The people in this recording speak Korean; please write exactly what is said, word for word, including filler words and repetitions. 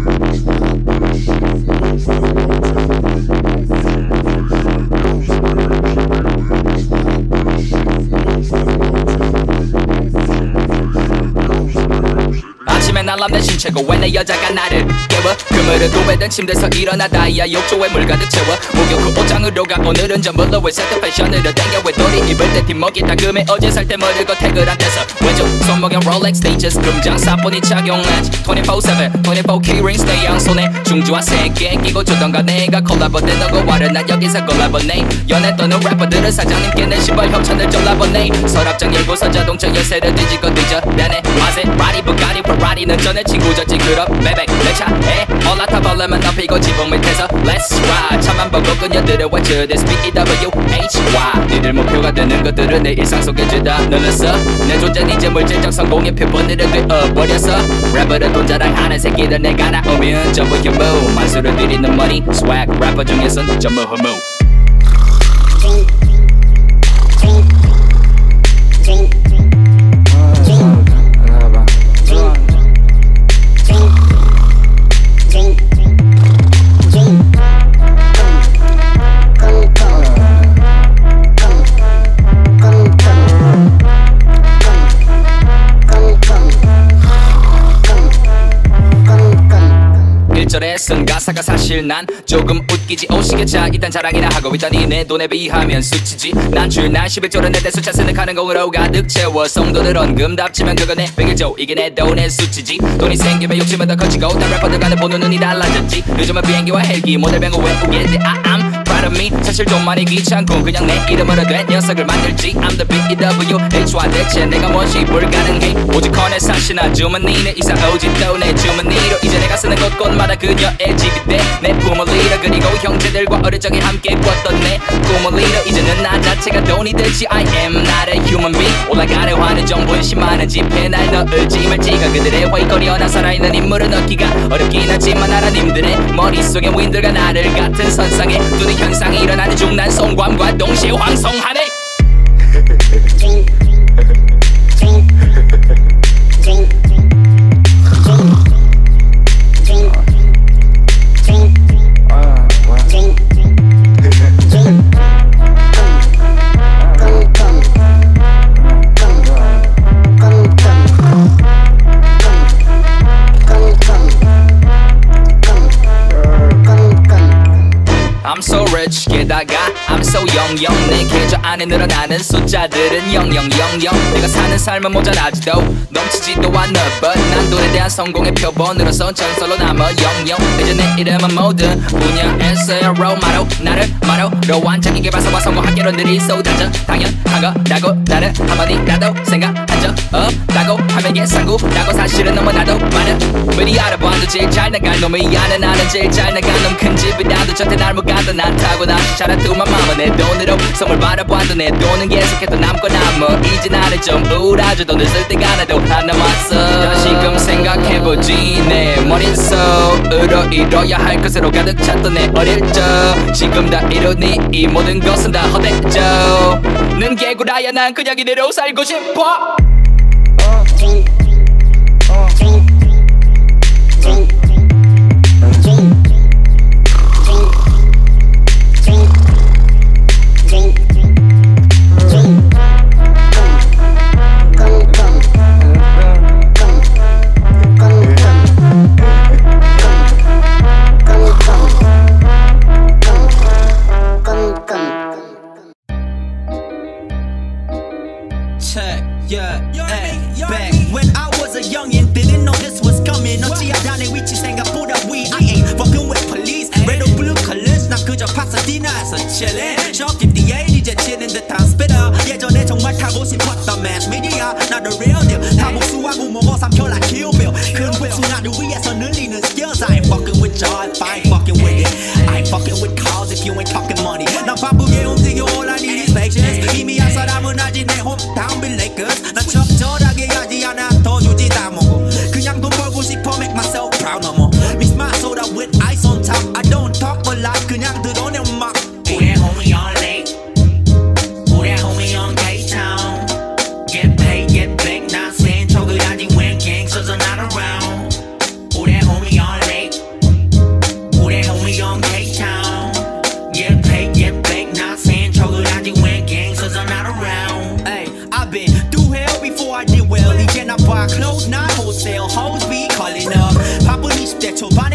알람 대신 최고 왜 내 여자가 나를 깨워 그물을 도배된 침대에서 일어나 다이아 욕조에 물 가득 채워 목욕 후 옷장으로 가 오늘은 전부로 왜 세트 패션으로 땡겨 왜 돌이 입을 때 뒷목이 따끔해 어제 살 때 머리를 태그를 안 떼서 왼쪽 손목엔 롤렉스 스테이처스 금장 사포니 착용한 이십사 칠 이십사 K-ring stay 양손에 중지와 세게 끼고 주던가 내가 콜라보된 너고와를 난 여기서 콜라보네 연애 또는 래퍼들은 사장님께 내 신발 협찬을 졸라보네 서랍장 열고서 자동차 열쇠를 뒤지고 뒤져 내내 마세라티 부가티 페라리는 전에 친구졌지 그럼 매백 내 차에 올라타 벌레만 높이고 지붕 밑에서 Let's ride 차만 보고 그녀들을 외쳐 This B E W H Y 니들 목표가 되는 것들은 내 일상 속에 죄다 눌렀어 내 존재는 이제 물질적 성공의 표본으로 되어버렸어 래퍼를 돈 자랑하는 새끼들 내가 나오면 전부 혐오 만수를 들이는 money swag 래퍼 중에선 전부 허무 절에 쓴 가사가 사실 난 조금 웃기지 오시겠자 일단 자랑이나 하고 있다니 내 돈에 비하면 수치지 난 줄난 십일 조를 내 때 숫자 쓰는 가는 공으로 가득 채워 성도들 언금답지만 그건 내 백일조 이게 내 돈의 수치지 돈이 생기면 욕심은 더 커지고 딴 래퍼들 가는 보는 눈이 달라졌지 요즘은 비행기와 헬기 모델 뱅고 외국인데 I'm proud of me 사실 좀 많이 귀찮고 그냥 내 이름으로 된 녀석을 만들지 I'm the B E W H Y 대체 내가 무엇이 불가능해 오직 커내 사시나 주머니 내 이상 오지 또 내 주머니로 이제 내가 쓰는 곳곳마다 그녀의 집이 돼 내 품을 잃어 그리고 형제들과 어릴 적에 함께 꿨던 내 꿈을 잃어 이제는 나 자체가 돈이 되지 I am not a human being 올라가려 하는 정보는 많은 집에 날 넣을지 말지가 그들의 회의거리어 나 살아있는 인물을 넣기가 어렵긴 하지만 하나님들의 머릿속에 윈들과 나를 같은 선상에 두는 현상이 일어나는 중 난 송광과 동시에 황송하네 I'm so rich 게다가 I'm so young young 내 계좌 안에 늘어나는 숫자들은 영영영영 내가 사는 삶은 모자라지도 넘치지도 않아 But 난 돈에 대한 성공의 표본으로서 전설로 남아 영영 이제 내 이름은 모든 분야에서의 롤마로 나를 마로로 완전히 개발서와 성공학개로 늘이 쏟아져 당연한 거라고 나는 한마디 나도 생각한 적 없다고 하면 예상구라고 사실은 너무나도 많은 미리 알아봐도 제일 잘 나갈 놈이 아는 나는 제일 잘 나간 놈 큰 집이라도 저태 날 못 가도 난 타고 다시 자라투만 마마 내 돈으로 선물 받아봐도 내 돈은 계속해도 남고 남어 이제 나를 좀 우울하죠 돈을 쓸 때가 하나도 안 남았어 다시금 생각해보지 내 머릿속으로 이뤄야 할 것으로 가득 찼던 내 어릴 적 지금 다 이루니 이 모든 것은 다 헛되죠 는 개구라야 난 그냥 이대로 살고 싶어 Yeah, hey, back when I was a youngin', didn't know this was coming. 어찌 하다니 위치 생각보다 위. I ain't fucking with police. Red or blue colors, 난 그저 파사디나에서 chillin'. Shock fifty-eight 이제 치는 듯한 spitter. 예전에 정말 타고 싶었던 mass media, not the real deal. 다 복수하고 먹어 삼켜 like Kill Bill. 큰 순간을 위해서 늘리는 skills. I ain't fucking with y'all if I ain't fucking with it. I ain't fucking with cars if you ain't talking money. 난 바쁘게 움직여 all I need is patience. 이미 한 사람은 알지 내 hometown be Lakers. 난 적절하게 하지 않아 더 주지 다 먹어 그냥 돈 벌고 싶어 make myself proud no more Mix my soda with ice on top I don't talk a lot 그냥 드러내 막 우리 homie on late 우리 homie on K-Town Get paid get back 난 센 척을 하지 when gangsters are not around 우리 homie on late 이십 대 초반에